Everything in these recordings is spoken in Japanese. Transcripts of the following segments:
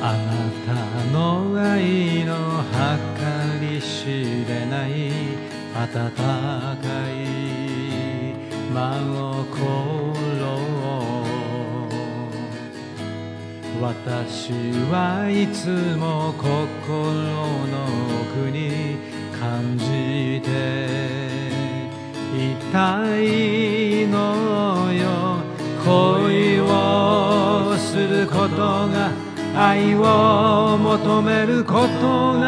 あなたの愛の計り知れない温かい真心私はいつも心の奥に感じていたいのよ。恋をすることが愛を求めることが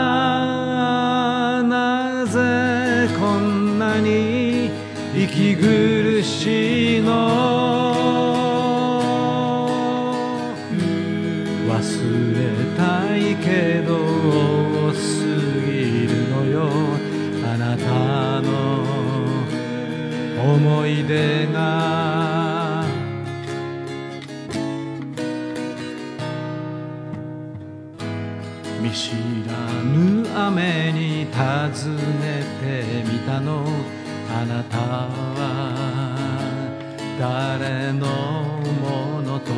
なぜこんなに息苦しいの。忘れたいけど多すぎるのよあなたの思い出が。見知らぬ雨に尋ねてみたのあなたは誰のものと。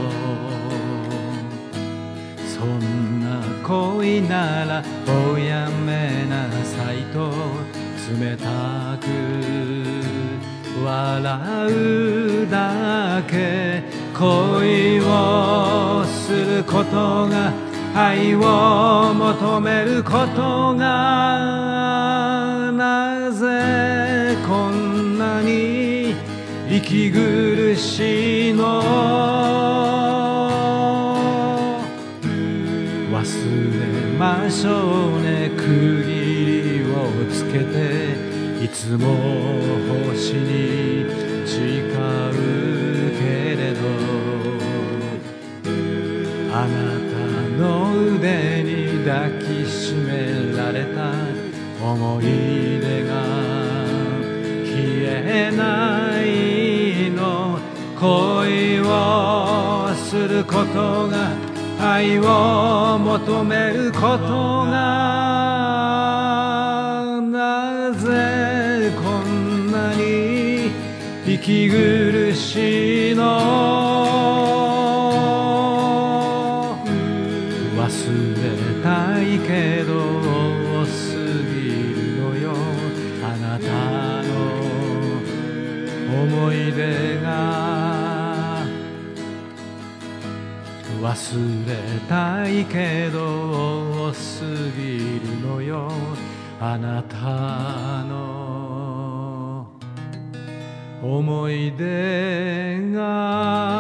そんな恋ならおやめなさいと冷たく笑うだけ。恋をすることが愛を求めることがなぜこんなに息苦しいの。忘れましょうね区切りをつけていつも星に誓うけれどあなたの腕に抱きしめられた思い出が消えないの。恋をすることが愛を求めることがなぜこんなに息苦しいの。忘れたいけど多すぎるのよあなたの思い出が。忘れたいけど多すぎるのよあなたの思い出が。